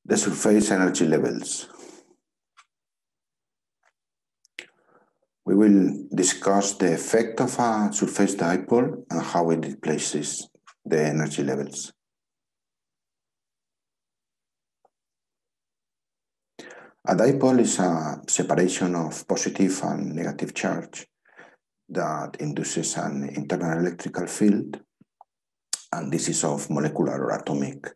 The surface energy levels. We will discuss the effect of a surface dipole and how it displaces the energy levels. A dipole is a separation of positive and negative charge that induces an internal electrical field, and this is of molecular or atomic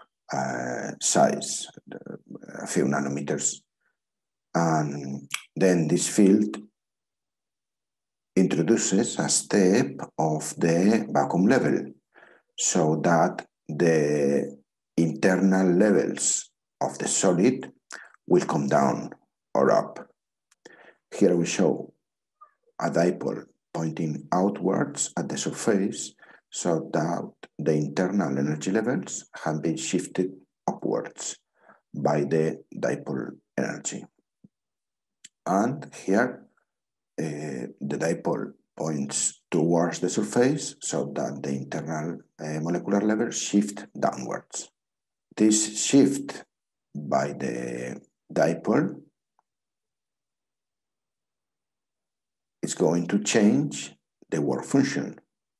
size, a few nanometers. And then this field introduces a step of the vacuum level so that the internal levels of the solid will come down or up. Here we show a dipole pointing outwards at the surface so that the internal energy levels have been shifted upwards by the dipole energy. And here the dipole points towards the surface so that the internal molecular levels shift downwards. This shift by the dipole is going to change the work function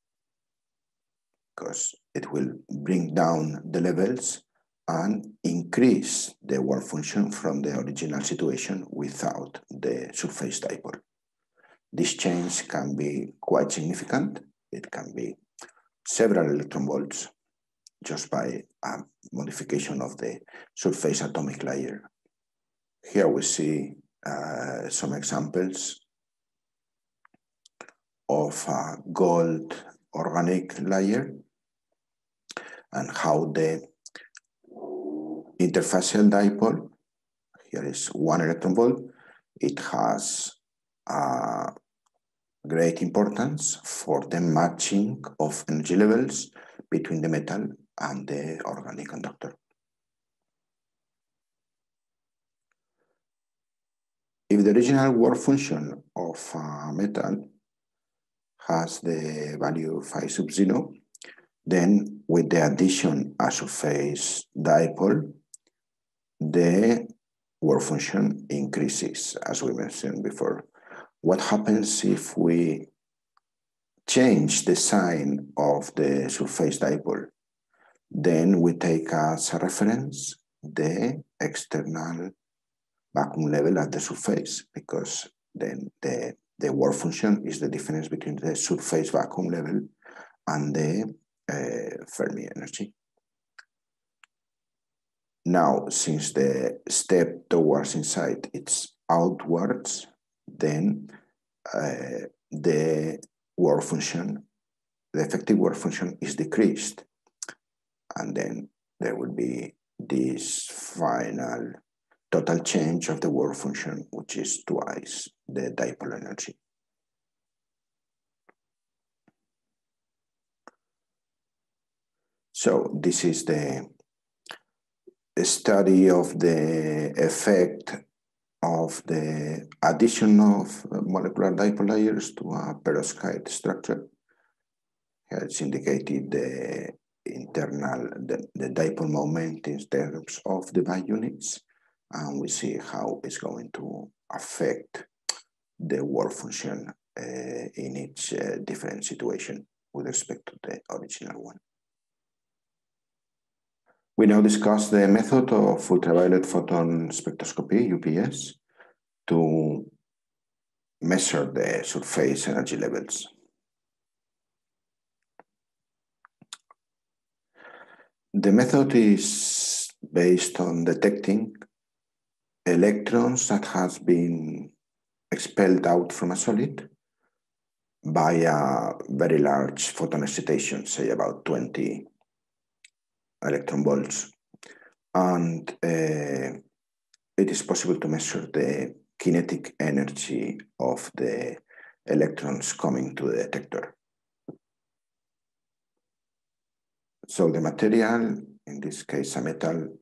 because it will bring down the levels and increase the work function from the original situation without the surface dipole. This change can be quite significant. It can be several electron volts just by a modification of the surface atomic layer. Here we see some examples of a gold organic layer and how the interfacial dipole, here is 1 electron volt, it has a great importance for the matching of energy levels between the metal and the organic conductor. If the original work function of a metal has the value phi sub 0, then with the addition of surface dipole, the work function increases, as we mentioned before. What happens if we change the sign of the surface dipole? Then we take as a reference the external vacuum level at the surface, because then the work function is the difference between the surface vacuum level and the Fermi energy. Now, since the step towards inside it's outwards, then the work function, the effective work function is decreased. And then there will be this final total change of the work function, which is twice the dipole energy. So this is the study of the effect of the addition of molecular dipole layers to a perovskite structure. Here it's indicated the internal, the dipole moment in terms of the by units, and we see how it's going to affect the work function in each different situation with respect to the original one. We now discuss the method of ultraviolet photon spectroscopy, UPS, to measure the surface energy levels. The method is based on detecting electrons that has been expelled out from a solid by a very large photon excitation, say about 20 electron volts. And it is possible to measure the kinetic energy of the electrons coming to the detector. So the material, in this case a metal,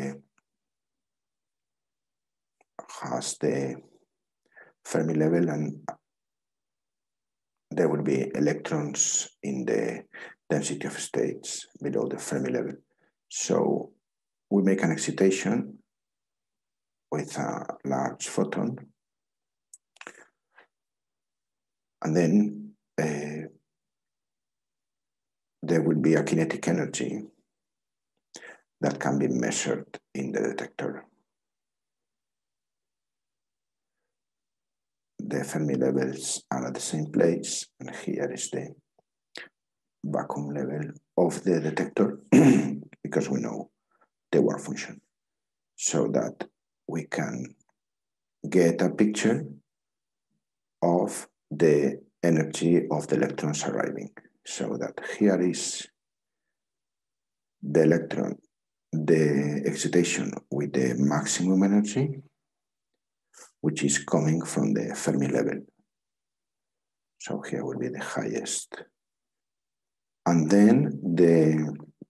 has the Fermi level, and there will be electrons in the density of states below the Fermi level. So we make an excitation with a large photon, and then there will be a kinetic energy that can be measured in the detector. The Fermi levels are at the same place, and here is the vacuum level of the detector because we know the work function, so that we can get a picture of the energy of the electrons arriving. So that here is the electron, the excitation with the maximum energy, which is coming from the Fermi level. So here will be the highest. And then the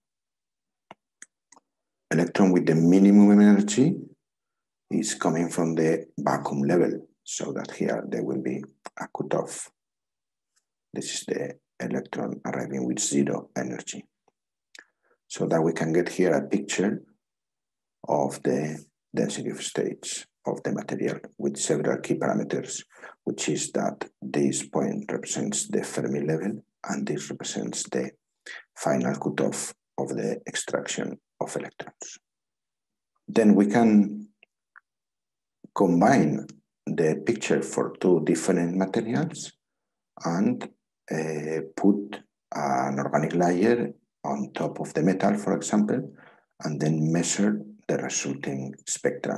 electron with the minimum energy is coming from the vacuum level, so that here there will be a cutoff. This is the electron arriving with 0 energy. So that we can get here a picture of the density of states of the material with several key parameters, which is that this point represents the Fermi level and this represents the final cutoff of the extraction of electrons. Then we can combine the picture for two different materials and put an organic layer on top of the metal, for example, and then measure the resulting spectra.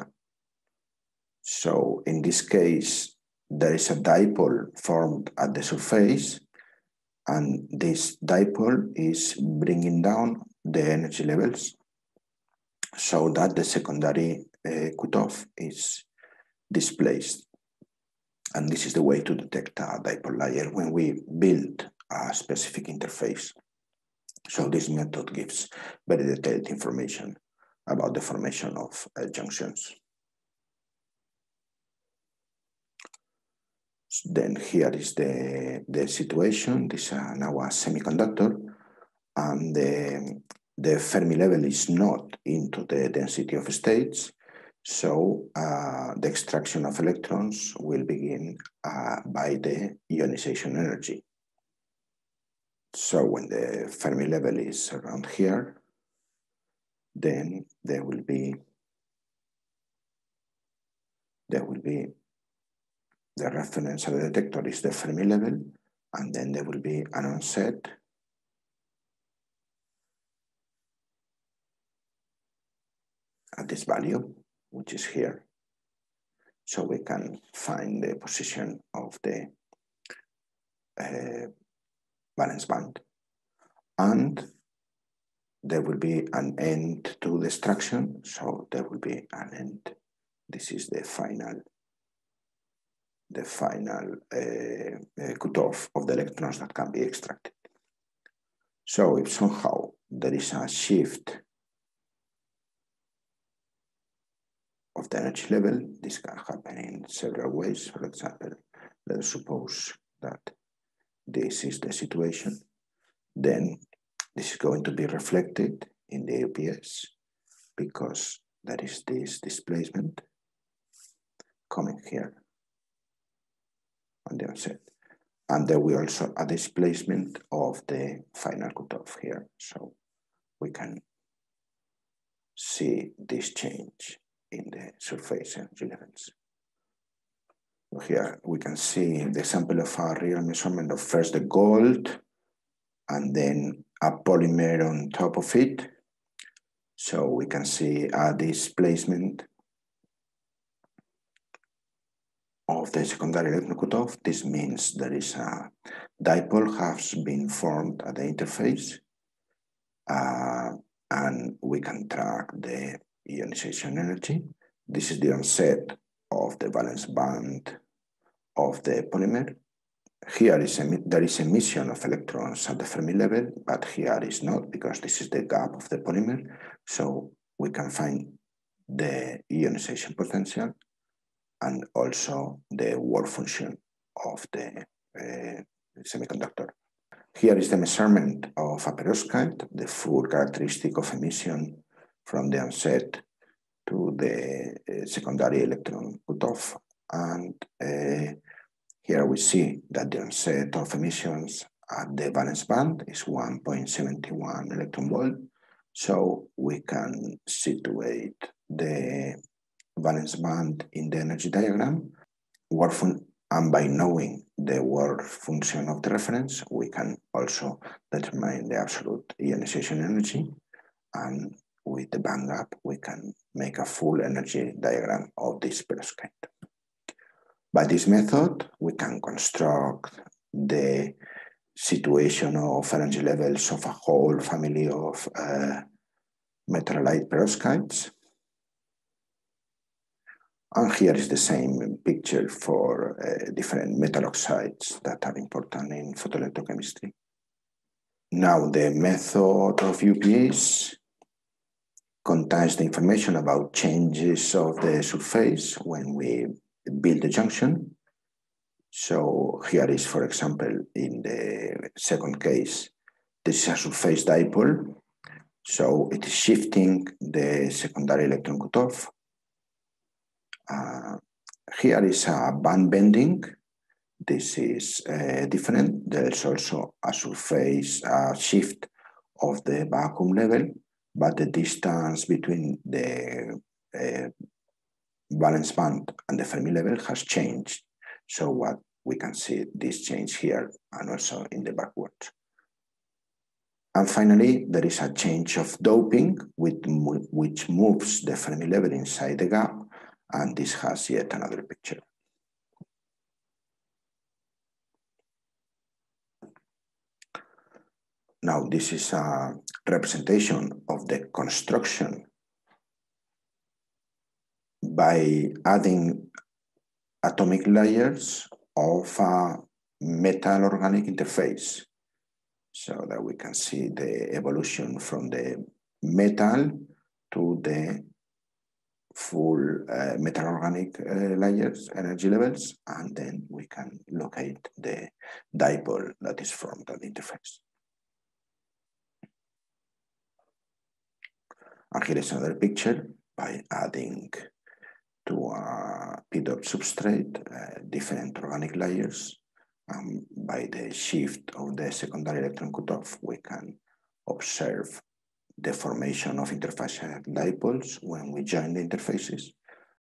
So in this case, there is a dipole formed at the surface, and this dipole is bringing down the energy levels so that the secondary cutoff is displaced. And this is the way to detect a dipole layer when we build a specific interface. So this method gives very detailed information about the formation of junctions. Then here is the situation. This is now a semiconductor, and the Fermi level is not into the density of states. So the extraction of electrons will begin by the ionization energy. So when the Fermi level is around here, then there will be the reference of the detector is the Fermi level, and then there will be an onset at this value, which is here. So we can find the position of the valence band. And there will be an end to the extraction, so there will be an end. This is the final cutoff of the electrons that can be extracted. So if somehow there is a shift of the energy level, this can happen in several ways. For example, let's suppose that this is the situation. Then this is going to be reflected in the APS because there is this displacement coming here on the onset. And there will also a displacement of the final cutoff here. So we can see this change in the surface energy levels. So here we can see the example of a real measurement of first the gold and then a polymer on top of it. So we can see a displacement of the secondary electron cutoff. This means there is a dipole has been formed at the interface, and we can track the ionization energy. This is the onset of the valence band of the polymer. Here there is emission of electrons at the Fermi level, but here is not because this is the gap of the polymer. So we can find the ionization potential and also the work function of the semiconductor. Here is the measurement of a perovskite, the full characteristic of emission from the onset to the secondary electron cutoff. And here we see that the onset of emissions at the valence band is 1.71 electron volt. So we can situate the valence band in the energy diagram. And by knowing the work function of the reference, we can also determine the absolute ionization energy. And with the band gap, we can make a full energy diagram of this perovskite. By this method, we can construct the situation of energy levels of a whole family of metal halide perovskites. And here is the same picture for different metal oxides that are important in photoelectrochemistry. Now, the method of UPS contains the information about changes of the surface when we build the junction. So here is, for example, in the second case, this is a surface dipole. So it is shifting the secondary electron cutoff. Here is a band bending. This is different. There's also a surface shift of the vacuum level, but the distance between the valence band and the Fermi level has changed. So what we can see this change here and also in the backwards. And finally, there is a change of doping which moves the Fermi level inside the gap, and this has yet another picture. Now, this is a representation of the construction by adding atomic layers of a metal organic interface, so that we can see the evolution from the metal to the full metal organic layers, energy levels, and then we can locate the dipole that is formed at the interface. And here is another picture by adding to a p-doped substrate different organic layers. By the shift of the secondary electron cutoff, we can observe the formation of interfacial dipoles when we join the interfaces.